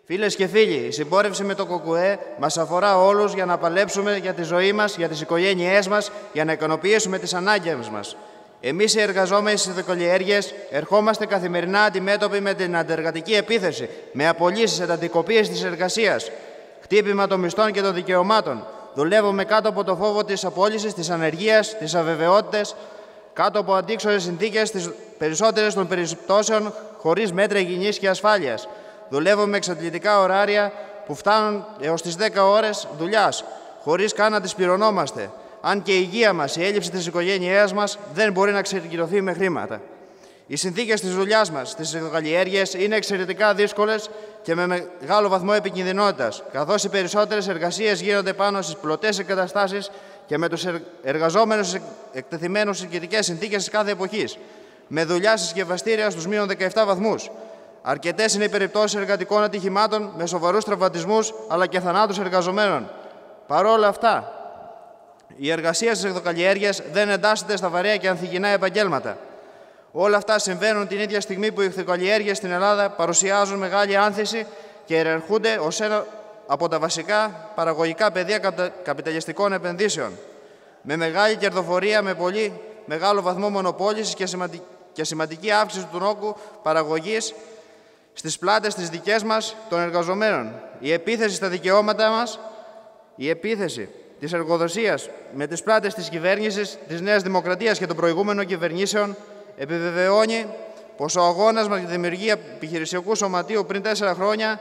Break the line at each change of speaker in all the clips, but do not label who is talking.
Φίλες και φίλοι, η συμπόρευση με το ΚΚΕ μας αφορά όλους για να παλέψουμε για τη ζωή μας, για τις οικογένειές μας, για να ικανοποιήσουμε τις ανάγκες μας. Εμείς οι εργαζόμενοι στις ειδοκαλλιέργειες ερχόμαστε καθημερινά αντιμέτωποι με την αντεργατική επίθεση, με απολύσεις, εντατικοποίηση της εργασίας, χτύπημα των μισθών και των δικαιωμάτων. Δουλεύουμε κάτω από το φόβο της απόλυσης, της ανεργίας, της αβεβαιότητας, κάτω από αντίξωες συνθήκες, τις περισσότερες των περιπτώσεων χωρίς μέτρα υγιεινής και ασφάλειας. Δουλεύουμε με εξαντλητικά ωράρια που φτάνουν έως τις 10 ώρες δουλειάς, χωρίς καν να τις πληρωνόμαστε. Αν και η υγεία μας, η έλλειψη της οικογένειάς μας δεν μπορεί να ξεπληρωθεί με χρήματα. Οι συνθήκες της δουλειάς μας στις ειδοκαλλιέργειες είναι εξαιρετικά δύσκολες και με μεγάλο βαθμό επικινδυνότητας, καθώς οι περισσότερες εργασίες γίνονται πάνω στις πλωτές εγκαταστάσεις και με τους εργαζόμενους εκτεθειμένους σε συγκεκριτικές συνθήκες της κάθε εποχής, με δουλειά συσκευαστήρια στους μείον 17 βαθμούς. Αρκετές είναι οι περιπτώσεις εργατικών ατυχημάτων με σοβαρούς τραυματισμούς αλλά και θανάτους εργαζομένων. Παρ' όλα αυτά, η εργασία στις ειδοκαλλιέργειες δεν εντάσσεται στα βαρέα και ανθυγιεινά επαγγέλματα. Όλα αυτά συμβαίνουν την ίδια στιγμή που οι ειδοκαλλιέργειες στην Ελλάδα παρουσιάζουν μεγάλη άνθηση και ιεραρχούνται ως ένα από τα βασικά παραγωγικά πεδία καπιταλιστικών επενδύσεων. Με μεγάλη κερδοφορία, με πολύ μεγάλο βαθμό μονοπόλησης και σημαντική αύξηση του όγκου παραγωγής στις πλάτες τις δικές μας των εργαζομένων. Η επίθεση στα δικαιώματά μας, η επίθεση της εργοδοσίας με τις πλάτες της κυβέρνησης, της Νέας Δημοκρατίας και των προηγούμενων κυβερνήσεων επιβεβαιώνει πως ο αγώνας μας για τη δημιουργία επιχειρησιακού σωματείου πριν 4 χρόνια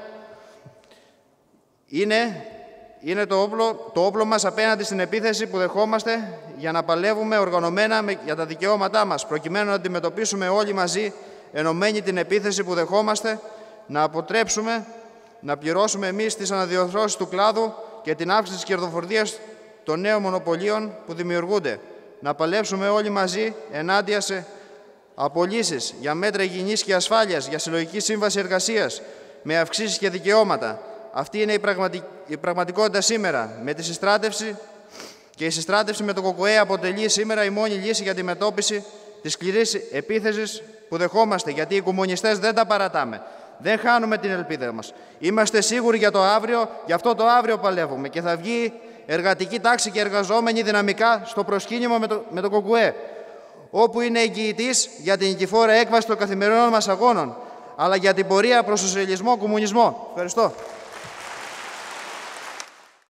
είναι το όπλο μας απέναντι στην επίθεση που δεχόμαστε για να παλεύουμε οργανωμένα για τα δικαιώματά μας, προκειμένου να αντιμετωπίσουμε όλοι μαζί ενωμένοι την επίθεση που δεχόμαστε, να αποτρέψουμε να πληρώσουμε εμείς τις αναδιορθώσεις του κλάδου και την αύξηση της κερδοφορίας των νέων μονοπωλίων που δημιουργούνται. Να παλέψουμε όλοι μαζί ενάντια σε απολύσεις, για μέτρα υγιεινής και ασφάλειας, για συλλογική σύμβαση εργασίας, με αυξήσεις και δικαιώματα. Αυτή είναι η πραγματικότητα σήμερα. Με τη συστράτευση και η συστράτευση με το ΚΚΕ αποτελεί σήμερα η μόνη λύση για τη μετώπιση της σκληρής επίθεσης που δεχόμαστε, γιατί οι κομμουνιστές δεν τα παρατάμε. Δεν χάνουμε την ελπίδα μας. Είμαστε σίγουροι για το αύριο, γι' αυτό το αύριο παλεύουμε και θα βγει εργατική τάξη και εργαζόμενοι δυναμικά στο προσκύνημα με το ΚΚΕ, όπου είναι εγγυητής για την νικηφόρα έκβαση των καθημερινών μας αγώνων, αλλά για την πορεία προς σοσιαλισμό, κομμουνισμό. Ευχαριστώ.